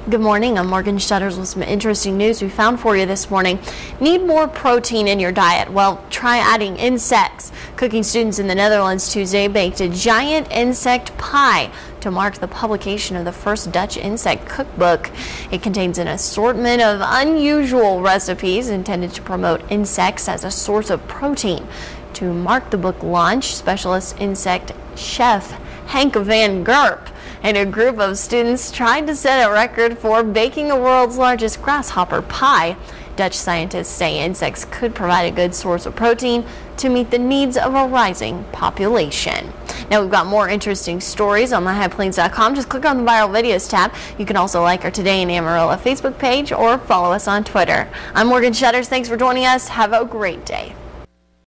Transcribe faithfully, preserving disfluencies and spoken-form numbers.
Good morning. I'm Morgan Shutters with some interesting news we found for you this morning. Need more protein in your diet? Well, try adding insects. Cooking students in the Netherlands Tuesday baked a giant insect pie to mark the publication of the first Dutch insect cookbook. It contains an assortment of unusual recipes intended to promote insects as a source of protein. To mark the book launch, specialist insect chef Hank van Gerp and a group of students tried to set a record for baking the world's largest grasshopper pie. Dutch scientists say insects could provide a good source of protein to meet the needs of a rising population. Now we've got more interesting stories on my high plains dot com. Just click on the viral videos tab. You can also like our Today in Amarillo Facebook page or follow us on Twitter. I'm Morgan Shutters. Thanks for joining us. Have a great day.